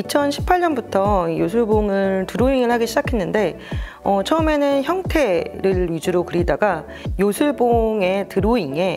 2018년부터 요술봉을 드로잉을 하기 시작했는데 처음에는 형태를 위주로 그리다가 요술봉의 드로잉에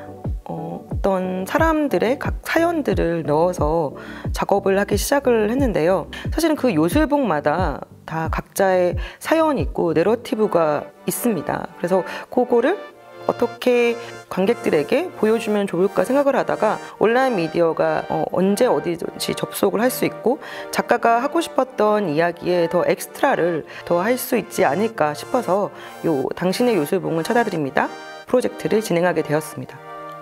어떤 사람들의 각 사연들을 넣어서 작업을 하기 시작을 했는데요. 사실은 그 요술봉마다 다 각자의 사연이 있고 내러티브가 있습니다. 그래서 그거를 어떻게 관객들에게 보여주면 좋을까 생각을 하다가 온라인 미디어가 언제 어디든지 접속을 할 수 있고 작가가 하고 싶었던 이야기에 더 엑스트라를 더 할 수 있지 않을까 싶어서 당신의 요술봉을 찾아드립니다 프로젝트를 진행하게 되었습니다.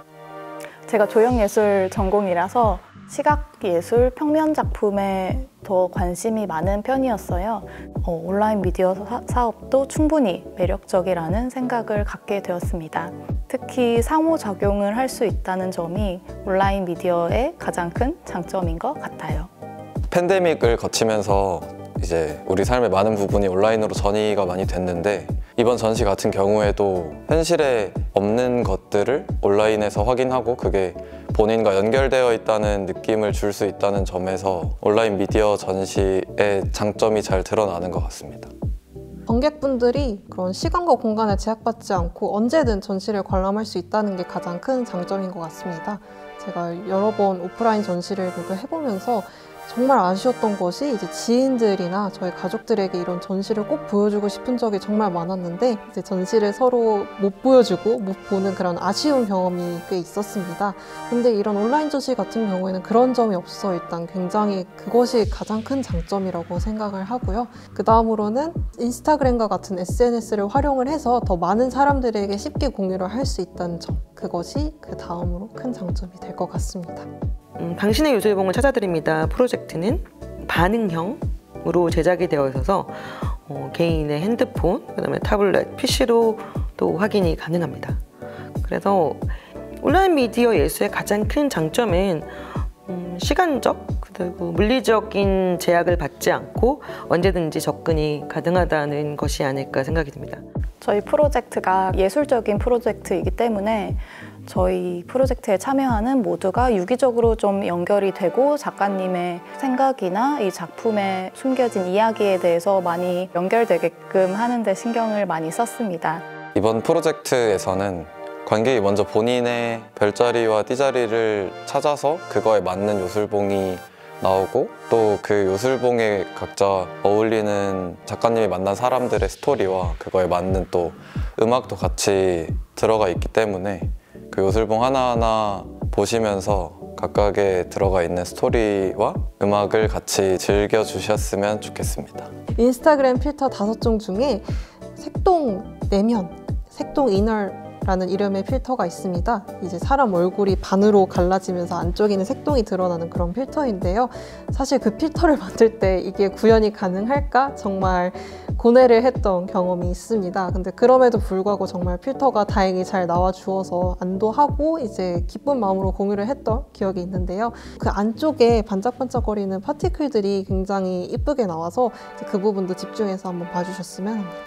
제가 조형예술 전공이라서 시각예술 평면 작품에 더 관심이 많은 편이었어요. 온라인 미디어 사업도 충분히 매력적이라는 생각을 갖게 되었습니다. 특히 상호작용을 할 수 있다는 점이 온라인 미디어의 가장 큰 장점인 것 같아요. 팬데믹을 거치면서 이제 우리 삶의 많은 부분이 온라인으로 전이가 많이 됐는데 이번 전시 같은 경우에도 현실에 없는 것들을 온라인에서 확인하고 그게 본인과 연결되어 있다는 느낌을 줄 수 있다는 점에서 온라인 미디어 전시의 장점이 잘 드러나는 것 같습니다. 관객분들이 그런 시간과 공간에 제약받지 않고 언제든 전시를 관람할 수 있다는 게 가장 큰 장점인 것 같습니다. 제가 여러 번 오프라인 전시를 해보면서 정말 아쉬웠던 것이 이제 지인들이나 저희 가족들에게 이런 전시를 꼭 보여주고 싶은 적이 정말 많았는데 이제 전시를 서로 못 보여주고 못 보는 그런 아쉬운 경험이 꽤 있었습니다. 근데 이런 온라인 전시 같은 경우에는 그런 점이 없어서 일단 굉장히 그것이 가장 큰 장점이라고 생각을 하고요. 그 다음으로는 인스타그램과 같은 SNS를 활용을 해서 더 많은 사람들에게 쉽게 공유를 할 수 있다는 점, 그것이 그 다음으로 큰 장점이 될 것 같습니다. 당신의 요술봉을 찾아드립니다 프로젝트는 반응형으로 제작이 되어 있어서 개인의 핸드폰, 그다음에 타블렛, PC로 또 확인이 가능합니다. 그래서 온라인 미디어 예술의 가장 큰 장점은 시간적 그리고 물리적인 제약을 받지 않고 언제든지 접근이 가능하다는 것이 아닐까 생각이 듭니다. 저희 프로젝트가 예술적인 프로젝트이기 때문에 저희 프로젝트에 참여하는 모두가 유기적으로 좀 연결이 되고 작가님의 생각이나 이 작품에 숨겨진 이야기에 대해서 많이 연결되게끔 하는 데 신경을 많이 썼습니다. 이번 프로젝트에서는 관객이 먼저 본인의 별자리와 띠자리를 찾아서 그거에 맞는 요술봉이 나오고 또 그 요술봉에 각자 어울리는 작가님이 만난 사람들의 스토리와 그거에 맞는 또 음악도 같이 들어가 있기 때문에 그 요술봉 하나하나 보시면서 각각에 들어가 있는 스토리와 음악을 같이 즐겨주셨으면 좋겠습니다. 인스타그램 필터 5종 중에 색동 내면, 색동 이너라는 이름의 필터가 있습니다. 이제 사람 얼굴이 반으로 갈라지면서 안쪽에는 색동이 드러나는 그런 필터인데요. 사실 그 필터를 만들 때 이게 구현이 가능할까? 정말 고뇌를 했던 경험이 있습니다. 근데 그럼에도 불구하고 정말 필터가 다행히 잘 나와주어서 안도하고 이제 기쁜 마음으로 공유를 했던 기억이 있는데요. 그 안쪽에 반짝반짝거리는 파티클들이 굉장히 이쁘게 나와서 그 부분도 집중해서 한번 봐주셨으면 합니다.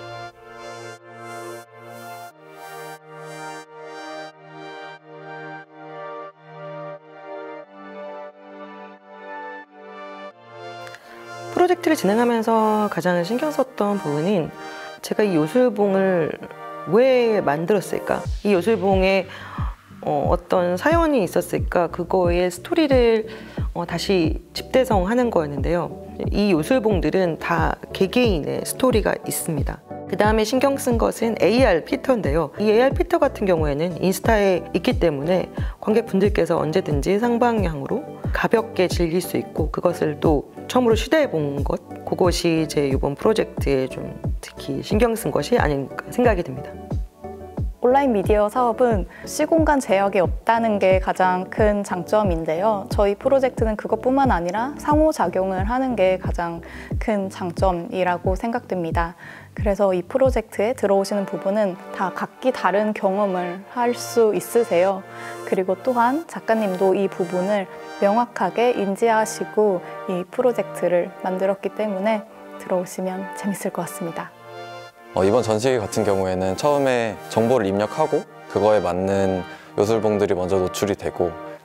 프로젝트를 진행하면서 가장 신경 썼던 부분은 제가 이 요술봉을 왜 만들었을까? 이 요술봉에 어떤 사연이 있었을까? 그거의 스토리를 다시 집대성하는 거였는데요. 이 요술봉들은 다 개개인의 스토리가 있습니다. 그 다음에 신경 쓴 것은 AR 필터인데요. 이 AR 필터 같은 경우에는 인스타에 있기 때문에 관객분들께서 언제든지 쌍방향으로 가볍게 즐길 수 있고 그것을 또 처음으로 시도해 본 것, 그것이 제 이번 프로젝트에 좀 특히 신경 쓴 것이 아닌가 생각이 듭니다. 온라인 미디어 사업은 시공간 제약이 없다는 게 가장 큰 장점인데요. 저희 프로젝트는 그것뿐만 아니라 상호작용을 하는 게 가장 큰 장점이라고 생각됩니다. 그래서 이 프로젝트에 들어오시는 부분은 다 각기 다른 경험을 할 수 있으세요. 그리고 또한 작가님도 이 부분을 명확하게 인지하시고 이 프로젝트를 만들었기 때문에 들어오시면 재밌을 것 같습니다. 이번 전시 같은 경우에는 처음에 정보를 입력하고 그거에 맞는 요술봉들이 먼저 노출이 되고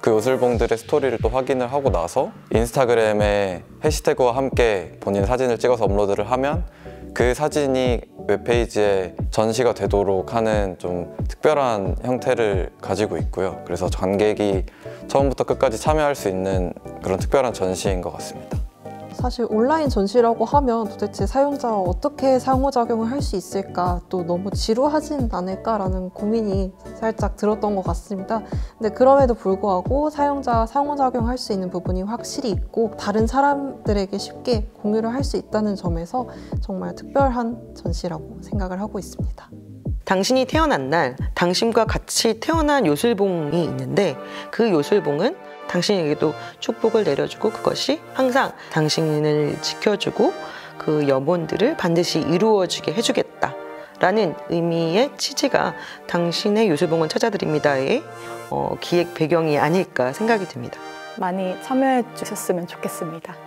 그 요술봉들의 스토리를 또 확인을 하고 나서 인스타그램에 해시태그와 함께 본인 사진을 찍어서 업로드를 하면 그 사진이 웹페이지에 전시가 되도록 하는 좀 특별한 형태를 가지고 있고요. 그래서 관객이 처음부터 끝까지 참여할 수 있는 그런 특별한 전시인 것 같습니다. 사실 온라인 전시라고 하면 도대체 사용자와 어떻게 상호작용을 할 수 있을까, 또 너무 지루하진 않을까라는 고민이 살짝 들었던 것 같습니다. 근데 그럼에도 불구하고 사용자와 상호작용할 수 있는 부분이 확실히 있고 다른 사람들에게 쉽게 공유를 할 수 있다는 점에서 정말 특별한 전시라고 생각을 하고 있습니다. 당신이 태어난 날 당신과 같이 태어난 요술봉이 있는데 그 요술봉은 당신에게도 축복을 내려주고 그것이 항상 당신을 지켜주고 그 염원들을 반드시 이루어지게 해주겠다 라는 의미의 취지가 당신의 요술봉을 찾아드립니다의 기획 배경이 아닐까 생각이 듭니다. 많이 참여해 주셨으면 좋겠습니다.